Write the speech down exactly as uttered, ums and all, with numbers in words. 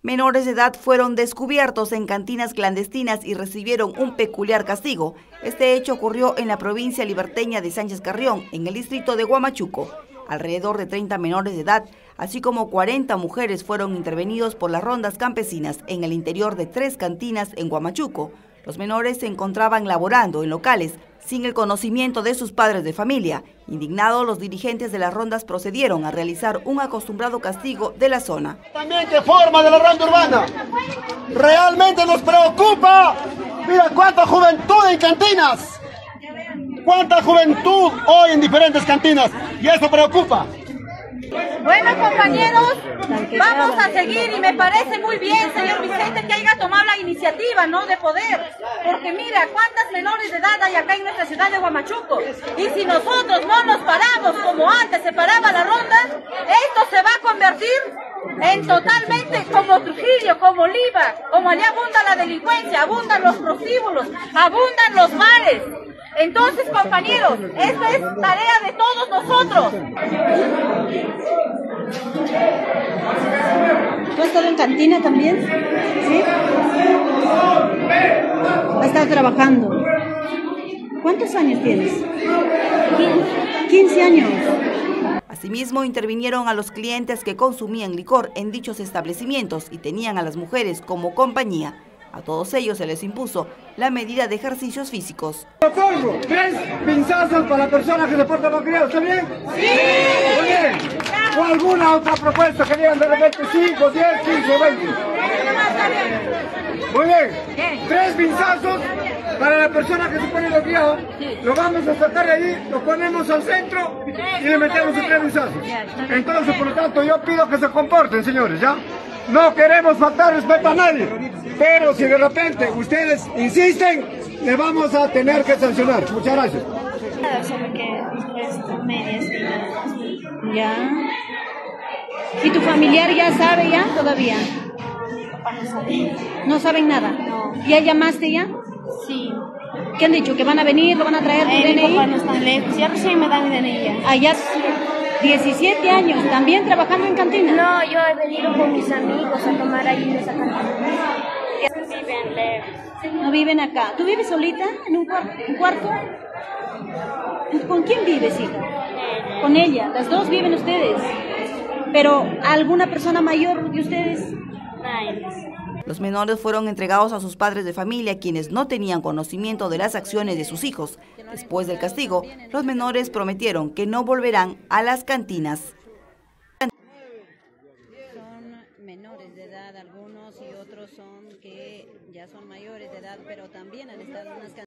Menores de edad fueron descubiertos en cantinas clandestinas y recibieron un peculiar castigo. Este hecho ocurrió en la provincia liberteña de Sánchez Carrión, en el distrito de Huamachuco. Alrededor de treinta menores de edad, así como cuarenta mujeres fueron intervenidos por las rondas campesinas en el interior de tres cantinas en Huamachuco. Los menores se encontraban laborando en locales sin el conocimiento de sus padres de familia. Indignados, los dirigentes de las rondas procedieron a realizar un acostumbrado castigo de la zona. También qué forma de la ronda urbana. Realmente nos preocupa. Mira cuánta juventud en cantinas. Cuánta juventud hoy en diferentes cantinas. Y eso preocupa. Bueno, compañeros, vamos a seguir y me parece muy bien, señor Vicente, que haya tomado la iniciativa, ¿no?, de poder, porque mira cuántas menores de edad hay acá en nuestra ciudad de Huamachuco, y si nosotros no nos paramos como antes se paraba la ronda, esto se va a convertir en totalmente como Trujillo, como Oliva, como allá abunda la delincuencia, abundan los prostíbulos, abundan los bares. Entonces, compañeros, esta es tarea de todos nosotros. ¿Tú has estado en cantina también? ¿Sí? ¿Has estado trabajando? ¿Cuántos años tienes? quince años. Asimismo, intervinieron a los clientes que consumían licor en dichos establecimientos y tenían a las mujeres como compañía. A todos ellos se les impuso la medida de ejercicios físicos. Tres pinzazos para la persona que se porta mal criado, ¿está bien? ¡Sí! Muy bien. ¿O alguna otra propuesta que digan de repente cinco, diez, quince, veinte? Muy bien. Tres pinzazos para la persona que se pone bloqueado. Lo vamos a sacar de ahí, lo ponemos al centro y le metemos en tres pinzazos. Entonces, por lo tanto, yo pido que se comporten, señores, ¿ya? No queremos faltar respeto a nadie, pero si de repente ustedes insisten, le vamos a tener que sancionar. Muchas gracias. Solo que después medias y ya. ¿Y tu familiar ya sabe ya todavía? Papá no sabe. ¿No saben nada? No. ¿Ya llamaste ya? Sí. ¿Qué han dicho? ¿Que van a venir? ¿Lo van a traer tu Eh, D N I? mi papá no está lejos. Ya recién me dan mi D N I ya. Allá. diecisiete años, ¿también trabajando en cantina? No, yo he venido con mis amigos a tomar ahí en esa cantina. Viven lejos. No viven acá. ¿Tú vives solita en un, cuar un cuarto? ¿Con quién vives, hija? Con ella. Las dos viven ustedes. Pero ¿alguna persona mayor de ustedes? Nadie. Los menores fueron entregados a sus padres de familia, quienes no tenían conocimiento de las acciones de sus hijos. Después del castigo, los menores prometieron que no volverán a las cantinas. Son menores de edad algunos y otros son que ya son mayores de edad, pero también han estado en unas cantinas.